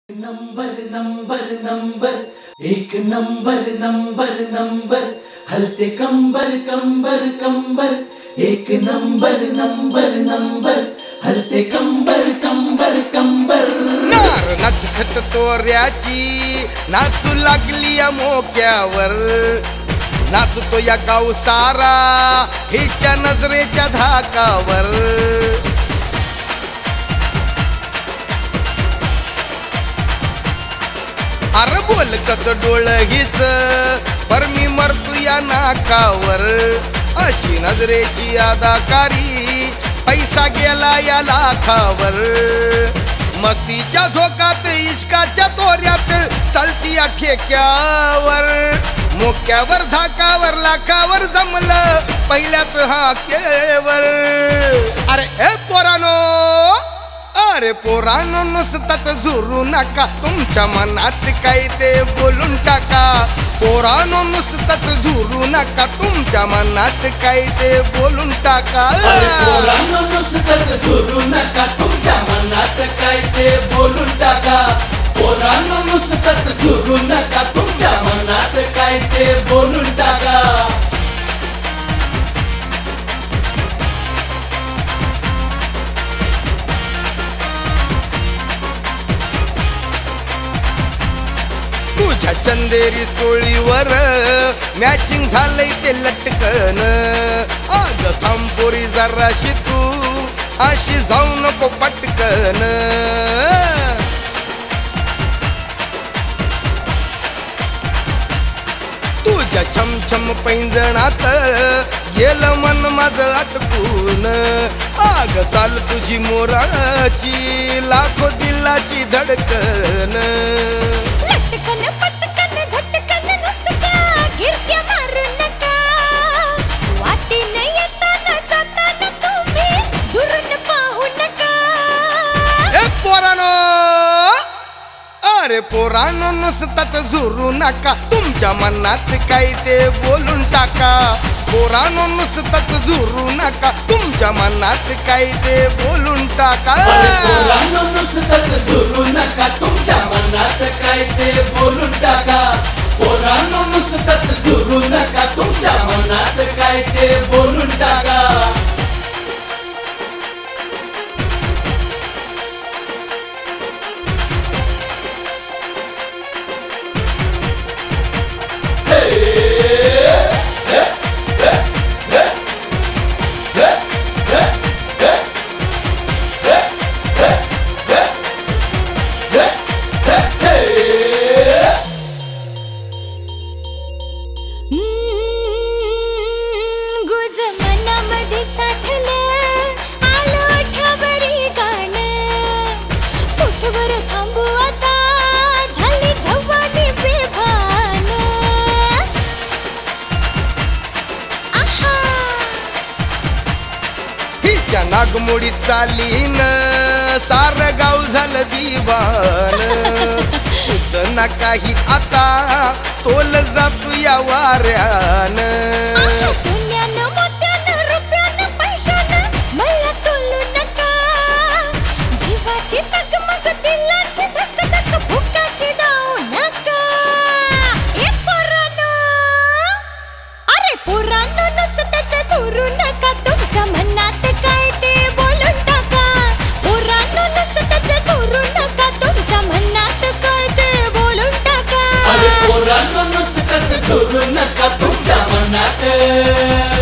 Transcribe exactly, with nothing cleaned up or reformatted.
number number number एक number number number हलते कंबर कंबर कंबर एक नंबर नंबर नंबर हलते कंबर कंबर कंबर नार नटखट तोऱ्याची नाचू लागली या मोक्यावर नाचतो या गाव सारा हिच्या नजरेच्या धाकावर अरे बोलकत डोळ हीच पर मी मरतो या नाकावर अशी नजरेची अदाकारी पैसा गेला या लाखावर मस्तीच्या झोकात इश्काच्या तोऱ्यात चालती या ठेक्यावर मोक्यावर धाकावर लाखावर जमलं पहिल्याच हाकेवर अरे हे पोरानो अरे पोरानो नुसताच झुरू नका तुमच्या मनात काय ते बोलून टाका पोरानो नुसताच झुरू नका तुमच्या मनात काय ते बोलून टाका अरे पोरांनो नुसताच झुरू नका तुमच्या मनात काय ते बोलून टाका पोरांनो नुसताच झुरू नका तुमच्या मनात काय ते बोलून टाका तुझ्या चंदेरी चोळीवर मॅचिंग झालंय ते लटकन अग थांबोरी जराशी तू अशी जाऊ नको पटकन तुझ्या छमछम पैंजणात गेलं मन माझं अटकून आग चाल तुझी मोराची लाखो दिलाची धडकन लटकन पटकन झटकन नुसत्या गिरक्या मारू नका वाटेनं येताना जाताना तुम्ही दुरून पाहू नका ए पोरानो अरे पोरानो नुसताच झुरू नका तुमच्या मनात काय ते बोलून टाका पोरानो नुसताच झुरू नका तुमच्या मनात काय ते बोलून टाका अरे पोरांनो नुसताच झुरू नका तुमच्या मनात काय ते बोलून टाका पोरांनो नुसताच झुरू नका तुमच्या मनात काय ते बोलून टाका गुज मनामध्ये साठलं आलं आठवरी गाणं कुठवर थांबू आता झाली जवानी बेभान आहा हिच्या नागमोडी चालीन सार गाव झालं दिवान तुझं ना काही आता तोल जातू या वाऱ्यान आहा, सोन्यानं मोत्यानं रुपयानं पैशानं मला तोलू नका जीवाची तगमग दिलाची धक धक भुकाची दाव नका ए पोरांनो अरे पोरांनो नुसतंच झुरू नका तुमच्या मनात काय ते बोलून टाका पोरांनो नुसतंच झुरू नका तुमच्या मनात काय ते बोलून टाका अरे पोरांनो नुसताच झुरू नका तुमच्या मनात